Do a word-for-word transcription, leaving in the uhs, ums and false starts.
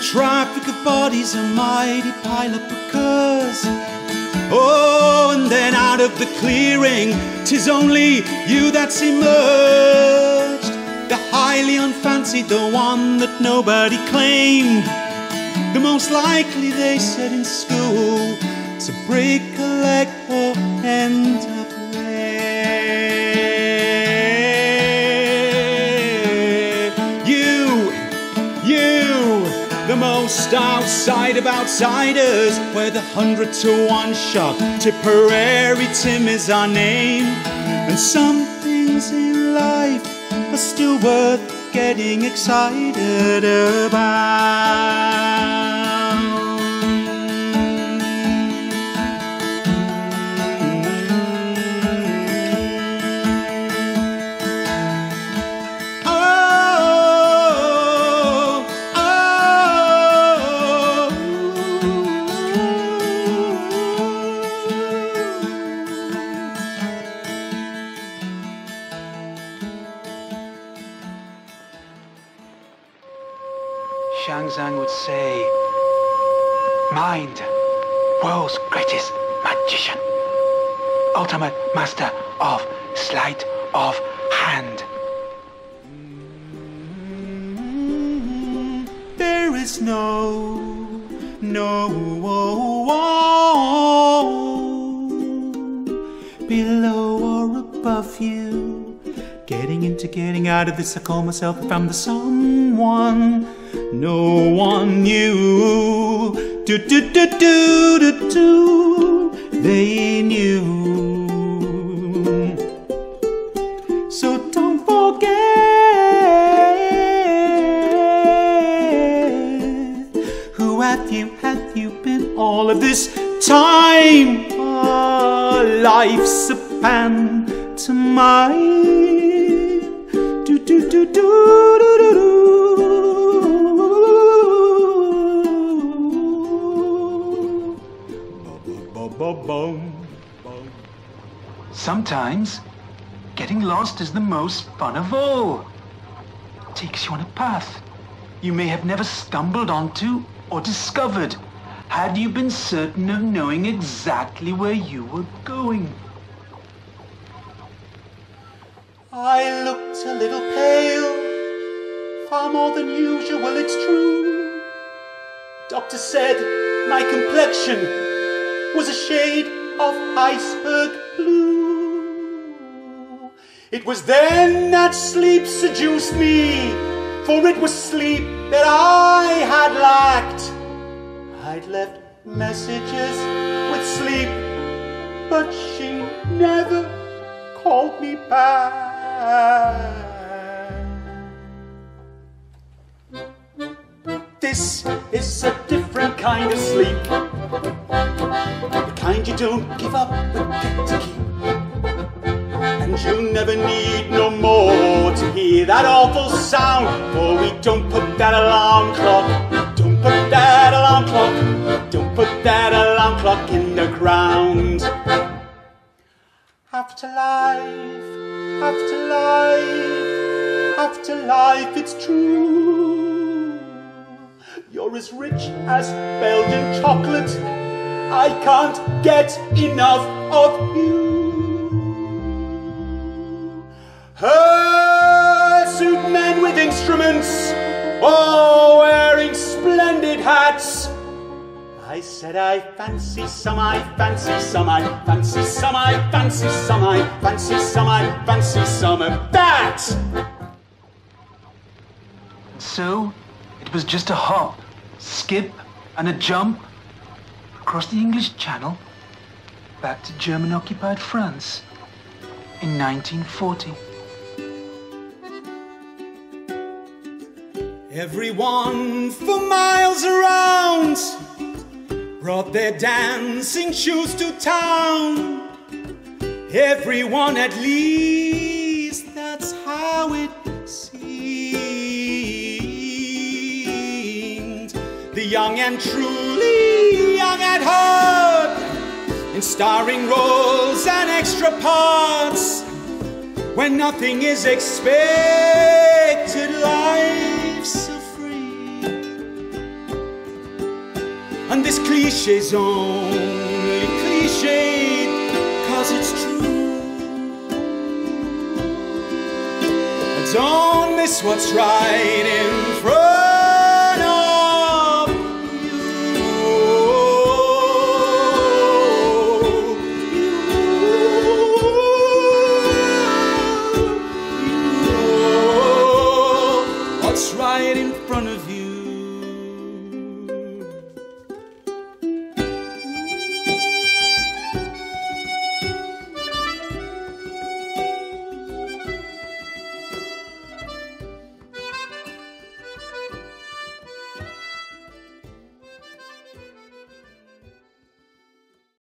traffic of bodies a mighty pile-up occurs. Oh, and then out of the clearing, 'tis only you that's emerged. The highly unfancied, the one that nobody claimed. The most likely, they said in school, to break a leg or end up there. You, you, the most outside of outsiders, where the hundred to one shot, Tipperary Tim is our name. And some things in life are still worth getting excited about. Shangzang would say, mind, world's greatest magician, ultimate master of sleight of hand. There is no, no below or above you. Getting into, getting out of this, I call myself, I found the someone no one knew. Do do do do do do. They knew. So don't forget who hath you, hath you been all of this time? Oh, life's a pantomime. Do do do do do do do. Sometimes, getting lost is the most fun of all. It takes you on a path you may have never stumbled onto or discovered had you been certain of knowing exactly where you were going. I looked a little pale, far more than usual, it's true. Doctor said my complexion was a shade of iceberg blue. It was then that sleep seduced me, for it was sleep that I had lacked. I'd left messages with sleep, but she never called me back. This is a different kind of sleep, the kind you don't give up but get to keep. And you never need no more to hear that awful sound, for we don't put that alarm clock, don't put that alarm clock, don't put that alarm clock in the ground. After life, after life, after life, it's true. You're as rich as Belgian chocolate, I can't get enough of you. Hirsute men with instruments, all wearing splendid hats. I said I fancy some, I fancy some, I fancy some, I fancy some, I fancy some, I fancy some of that. So, it was just a hop, skip, and a jump across the English Channel back to German-occupied France in nineteen forty. Everyone for miles around brought their dancing shoes to town. Everyone, at least that's how it seemed. The young and truly young at heart, in starring roles and extra parts. When nothing is expected, life's so free. Clichés only cliched, cause it's true. Don't miss what's right in front